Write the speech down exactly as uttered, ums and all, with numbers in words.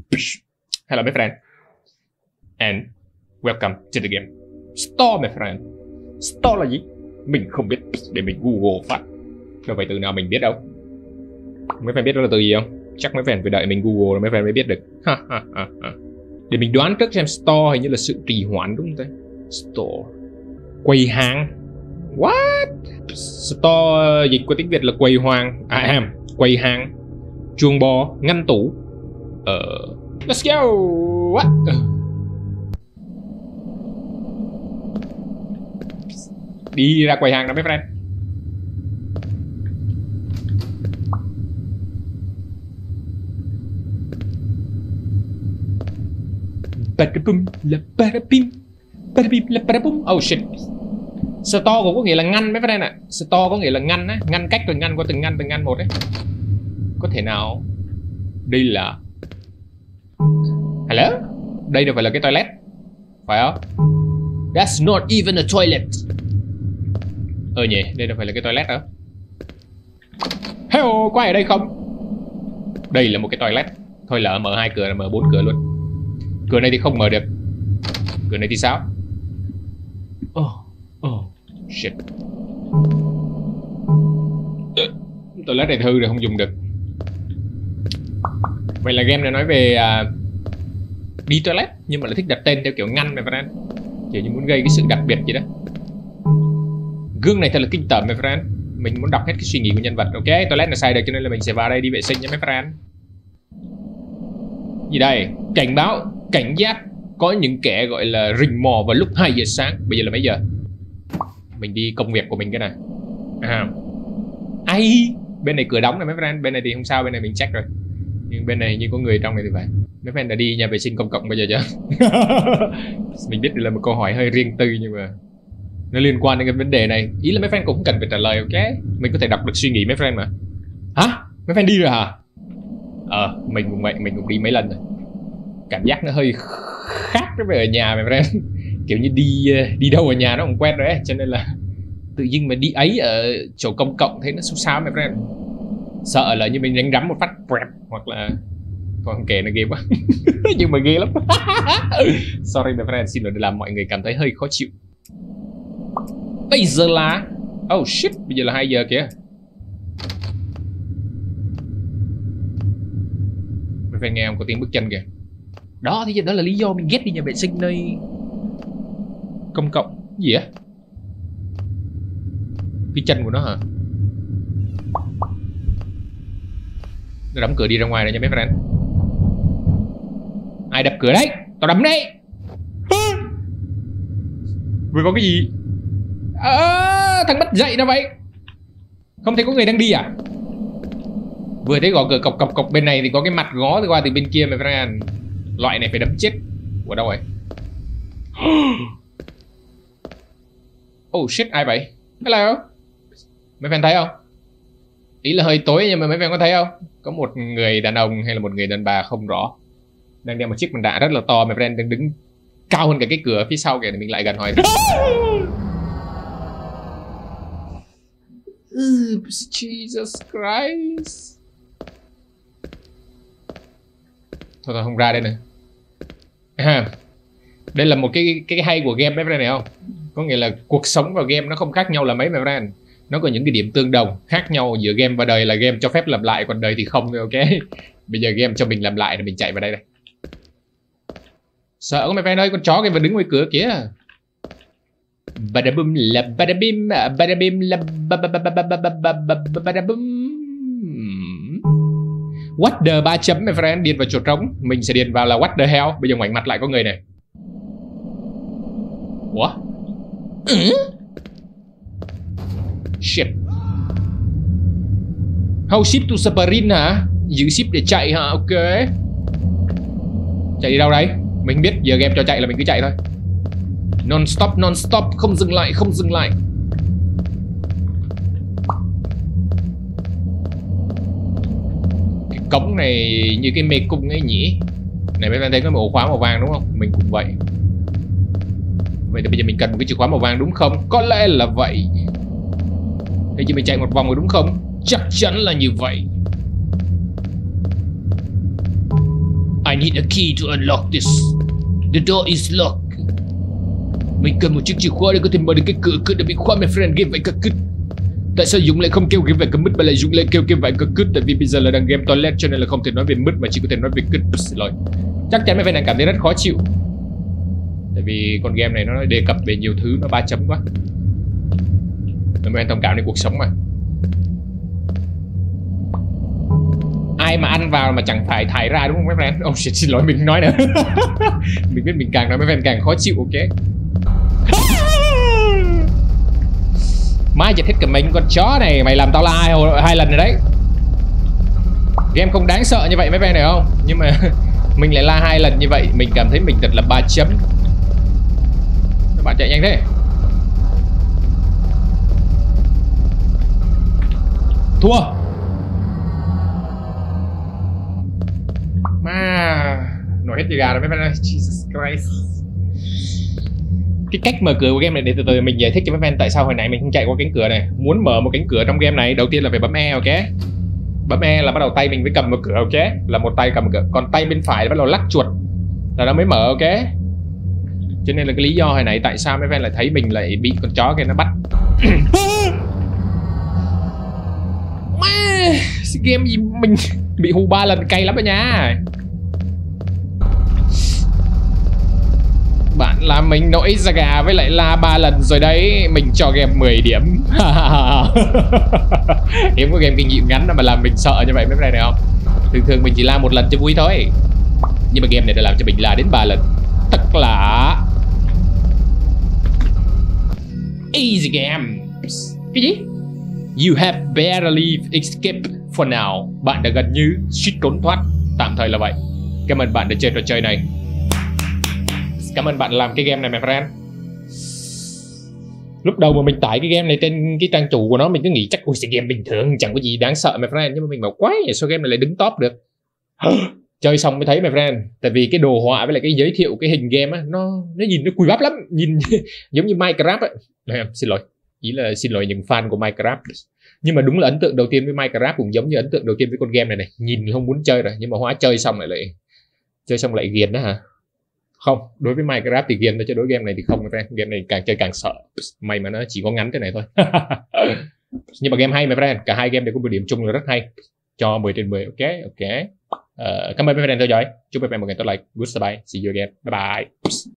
Hello my friend. And welcome to the game. Store my friend. Store là gì? Mình không biết, để mình Google phát. Đâu phải từ nào mình biết đâu. Mấy fan biết đó là từ gì không? Chắc mấy fan phải đợi mình Google rồi mấy fan mới biết được. Để mình đoán trước xem store hình như là sự trì hoãn đúng không thế? Store. Quầy hàng. What? Store dịch qua tiếng Việt là quầy hoàng. À em, quầy hàng. Chuồng bò, ngăn tủ. Ờ, let's go. What? Đi ra quầy hàng đó mấy friend. Badabum là badabim. Badabim là badabum. Oh shit. Store cũng có nghĩa là ngăn mấy friend ạ. Store có nghĩa là ngăn á, ngăn cách rồi ngăn qua từng ngăn từng ngăn một đấy. Có thể nào đây là hello? Đây đâu phải là cái toilet, phải không? That's not even a toilet. Ờ nhỉ, đây đâu phải là cái toilet đâu. Hello, có ai ở đây không? Đây là một cái toilet. Thôi lỡ mở hai cửa là mở bốn cửa luôn. Cửa này thì không mở được. Cửa này thì sao? Oh, oh, shit. Toilet này hư rồi, không dùng được. Vậy là game này nói về uh, đi toilet nhưng mà lại thích đặt tên theo kiểu ngăn my friend. Kiểu như muốn gây cái sự đặc biệt vậy đó. Gương này thật là kinh tởm my friend. Mình muốn đọc hết cái suy nghĩ của nhân vật. Ok, toilet là sai được cho nên là mình sẽ vào đây đi vệ sinh nha my friend. Gì đây? Cảnh báo, cảnh giác. Có những kẻ gọi là rình mò vào lúc hai giờ sáng. Bây giờ là mấy giờ? Mình đi công việc của mình cái này. À. Ai? Bên này cửa đóng này mấy friend. Bên này thì không sao, bên này mình check rồi. Nhưng bên này như có người trong này thì phải. Mấy friend đã đi nhà vệ sinh công cộng bây giờ chưa? Mình biết đây là một câu hỏi hơi riêng tư nhưng mà nó liên quan đến cái vấn đề này. Ý là mấy friend cũng không cần phải trả lời, ok? Mình có thể đọc được suy nghĩ mấy friend mà. Hả? Mấy friend đi rồi hả? Ờ, mình cũng vậy, mình cũng đi mấy lần rồi. Cảm giác nó hơi khác với ở nhà mấy friend. Kiểu như đi đi đâu ở nhà nó cũng quen rồi ấy. Cho nên là tự dưng mà đi ấy ở chỗ công cộng thấy nó xấu xáo mấy friend. Sợ là như mình đánh rắm một phát prep hoặc là thôi không kể nó ghê quá. Nhưng mà ghê lắm. Sorry my friend, xin lỗi để làm mọi người cảm thấy hơi khó chịu. Bây giờ là oh shit, bây giờ là hai giờ kìa. Mình phải nghe không có tiếng bước chân kìa. Đó thì đó là lý do mình ghét đi nhà vệ sinh nơi công cộng. Gì á? Cái chân của nó hả? Nó đóng cửa đi ra ngoài rồi nha mấy friend. Ai đập cửa đấy? Tao đấm đấy. Vừa có cái gì? À, thằng mất dậy nó vậy. Không thấy có người đang đi à? Vừa thấy gõ cửa cộc cộc cộc bên này thì có cái mặt gó qua từ bên kia mấy friend. Loại này phải đấm chết. Ủa đâu rồi? Oh shit, ai vậy? Hello. Mấy fan thấy không? Ý là hơi tối nhưng mà mấy fan có thấy không? Có một người đàn ông hay là một người đàn bà không rõ đang đeo một chiếc mặt nạ rất là to. Mấy fan đang đứng cao hơn cả cái cửa phía sau kìa. Thì mình lại gần hỏi. Jesus Christ. Thôi thôi không ra đây nữa. À, đây là một cái cái hay của game mấy friend này không? Có nghĩa là cuộc sống và game nó không khác nhau là mấy mấy friend. Nó có những cái điểm tương đồng. Khác nhau giữa game và đời là game cho phép làm lại, còn đời thì không thôi, ok? Bây giờ game cho mình làm lại thì mình chạy vào đây đây. Sợ quá mấy friend ơi, con chó kia vẫn đứng ngoài cửa kìa. Badabum là badabim, badabim là badabum. What the ba chấm my friend, điền vào chỗ trống. Mình sẽ điền vào là what the hell. Bây giờ ngoảnh mặt lại có người này. Ủa? Ừ? Shit. How ship to Saparin hả? Giữ ship để chạy hả? Ok. Chạy đi đâu đây? Mình biết, giờ game cho chạy là mình cứ chạy thôi. Non stop, non stop, không dừng lại, không dừng lại. Cái cổng này như cái mê cung ấy nhỉ? Này mấy bạn thấy có một ổ khóa màu vàng đúng không? Mình cũng vậy. Vậy thì bây giờ mình cần một cái chìa khóa màu vàng đúng không? Có lẽ là vậy. Thế chứ mình chạy một vòng rồi đúng không? Chắc chắn là như vậy. I need a key to unlock this. The door is locked. Mình cần một chiếc chìa khóa để có thể mở được cái cửa. Cửa đã bị khóa, my friend. Game phải cất cứt. Tại sao Dũng lại không kêu game phải cất mít mà lại Dũng lại kêu game phải cất cứt? Tại vì bây giờ là đang game toilet cho nên là không thể nói về mít mà chỉ có thể nói về cứt. Xin lỗi. Chắc chắn mấy fan đang cảm thấy rất khó chịu. Tại vì con game này nó đề cập về nhiều thứ, nó ba chấm quá. Mấy fan thông cảm đến cuộc sống mà. Ai mà ăn vào mà chẳng phải thải ra đúng không mấy fan? Oh shit, xin lỗi mình nói nữa. Mình biết mình càng nói mấy fan càng khó chịu, ok. Má giật hết cả mình, con chó này mày làm tao la hai, hai lần rồi đấy. Game không đáng sợ như vậy mấy fan này không? Nhưng mà mình lại la hai lần như vậy, mình cảm thấy mình thật là ba chấm. Các bạn chạy nhanh thế. Thua. Mà nổi hết da gà rồi mấy fan ơi. Jesus Christ. Cái cách mở cửa của game này để từ từ mình giải thích cho mấy fan tại sao hồi nãy mình không chạy qua cánh cửa này. Muốn mở một cánh cửa trong game này, đầu tiên là phải bấm E, ok. Bấm E là bắt đầu tay mình mới cầm mở cửa, ok. Là một tay cầm mở cửa, còn tay bên phải là bắt đầu lắc chuột là nó mới mở, ok. Cho nên là cái lý do hồi nãy tại sao mấy fan lại thấy mình lại bị con chó kia nó bắt. Má, game gì mình bị hù ba lần cay lắm đó nha. Bạn làm mình nổi da gà với lại la ba lần rồi đấy. Mình cho game mười điểm. Hiếm có game kinh nghiệm ngắn mà làm mình sợ như vậy mấy này này không? Thường thường mình chỉ la một lần cho vui thôi. Nhưng mà game này đã làm cho mình la đến ba lần. Thật là easy game. Cái gì? You have barely escaped for now. Bạn đã gần như suýt trốn thoát. Tạm thời là vậy. Cảm ơn bạn đã chơi trò chơi này. Cảm ơn bạn làm cái game này my friend. Lúc đầu mà mình tải cái game này trên cái trang chủ của nó, mình cứ nghĩ chắc ui sẽ game bình thường, chẳng có gì đáng sợ my friend. Nhưng mà mình bảo quái vậy sao game này lại đứng top được. Chơi xong mới thấy my friend. Tại vì cái đồ họa với lại cái giới thiệu cái hình game á, nó nó nhìn nó cùi bắp lắm. Nhìn giống như Minecraft ấy. À, xin lỗi. Ý là xin lỗi những fan của Minecraft. Nhưng mà đúng là ấn tượng đầu tiên với Minecraft cũng giống như ấn tượng đầu tiên với con game này này. Nhìn không muốn chơi rồi, nhưng mà hóa chơi xong lại lại chơi xong lại ghiền đó hả? Không, đối với Minecraft thì ghiền thôi, chứ đối game này thì không. Game này càng chơi càng sợ. May mà nó chỉ có ngắn thế này thôi. Nhưng mà game hay my friend. Cả hai game đều có một điểm chung là rất hay. Cho mười trên mười, ok, ok. Uh, cảm ơn mấy fan theo dõi. Chúc mấy fan một ngày tốt lành. Goodbye, see you again. Bye bye.